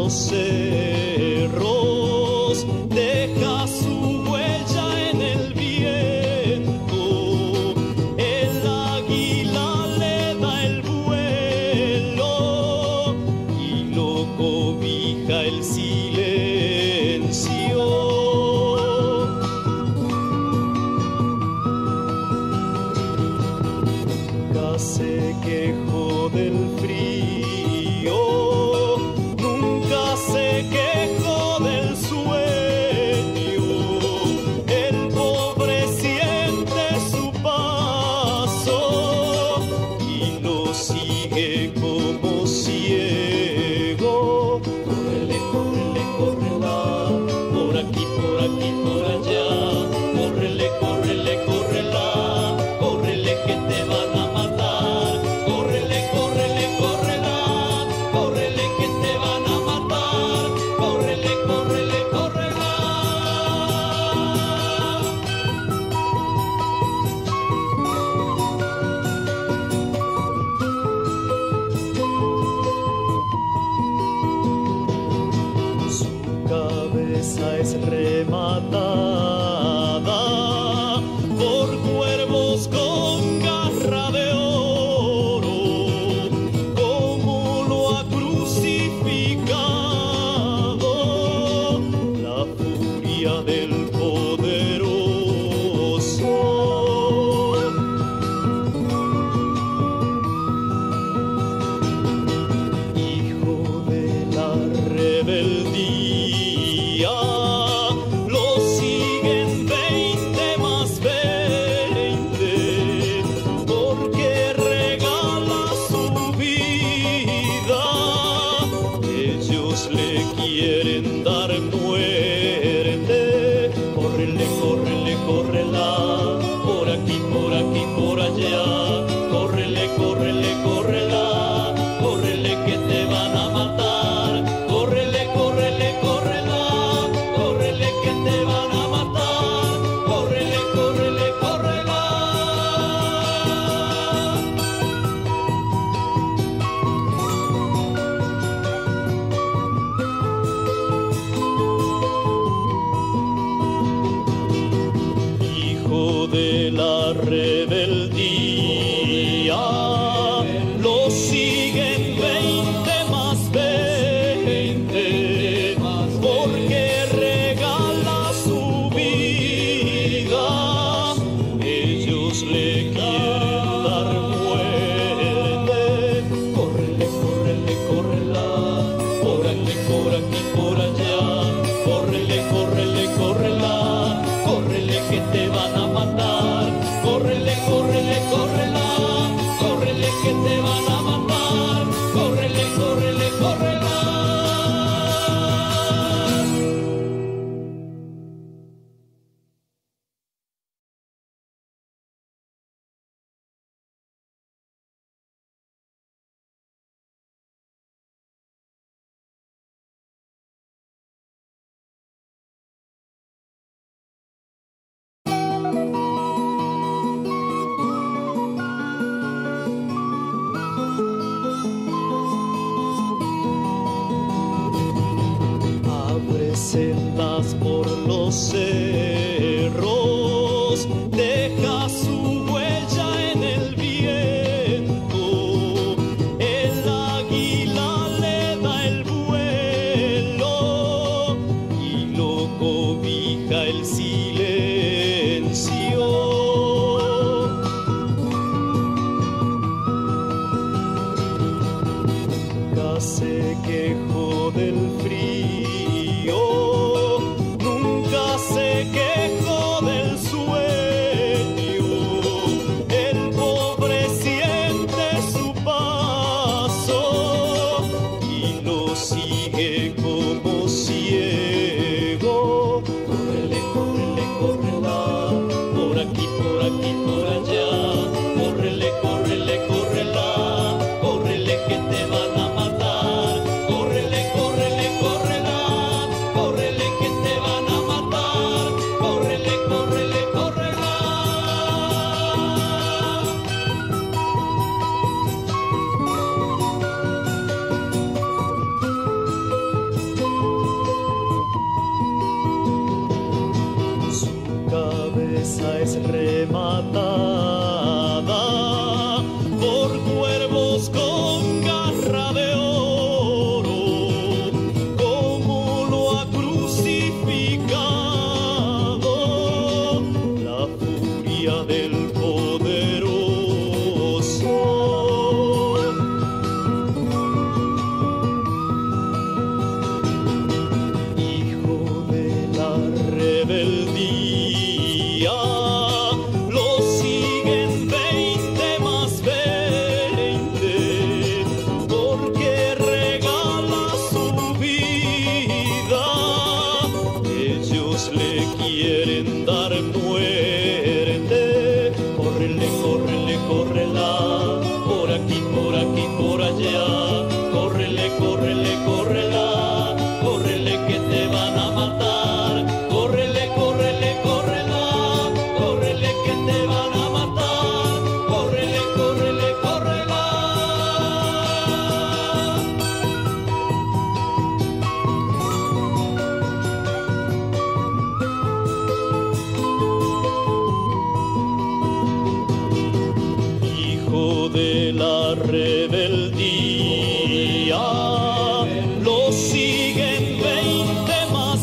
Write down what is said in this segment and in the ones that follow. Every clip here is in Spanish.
los cerros, deja su huella en el viento. El águila le da el vuelo y lo cobija el silencio. Se quejó del frío, nunca se quejó del sueño. El pobre siente su paso y lo sigue como ciego. Córrele, córrele, córrela, por aquí, por aquí, por allá. Córrele, córrele, córrela, córrele que te van a matar. Córrele, córrele, córrela, córrele que te van a matar. Córrele, córrele, córrela. Su cabeza es rematada por cuervos con garra de oro, como lo ha crucificado la furia del poderoso. Hijo de la rebeldía, lo siguen 20 más 20, porque regala su vida. Ellos le quieren dar muerte. Córrele, córrele, córrela, por aquí, por aquí, por allá. Córrele, córrele, córrela, córrele que te van a matar. Córrele, córrele, córrela, córrele que te van a matar. Córrele, córrele, córrela. Hijo de la rebeldía, lo siguen 20 más 20, porque regala su vida. Ellos le quieren dar muerte. Córrele, córrele, córrela, por aquí, por aquí, por allá. Córrele, córrele, córrela, córrele que te van a matar. Córrele, córrele, córrela, córrele que te van a matar. Córrele, córrele, córrela. Abre sendas por los cerros, deja su huella en el viento. El águila le da el vuelo y lo cobija el silencio. Nunca se quejó del frío, nunca se casa es rematada por cuervos con garra de oro, como lo ha crucificado la furia del poderoso. Hijo de la rebeldía, lo siguen 20 más 20, porque regala su vida. Ellos le quieren dar muerte. Córrele, córrele, córrela, por aquí, por aquí, por allá. Córrele, córrele, córrela, córrele que te van a matar. Córrele, córrele, córrela, córrele que te van a matar. Córrele, córrele, córrela. Hijo de la rebeldía, lo siguen 20 más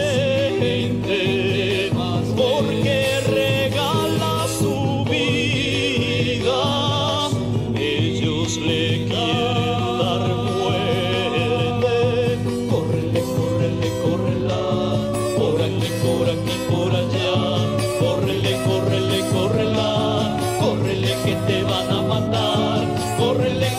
20, porque regala su vida. Ellos le quieren dar muerte. Córrele, córrele, córrela, por aquí, por aquí, por allá. Córrele, córrele, córrela, córrele que te van a matar. Córrele,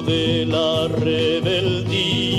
de la rebeldía.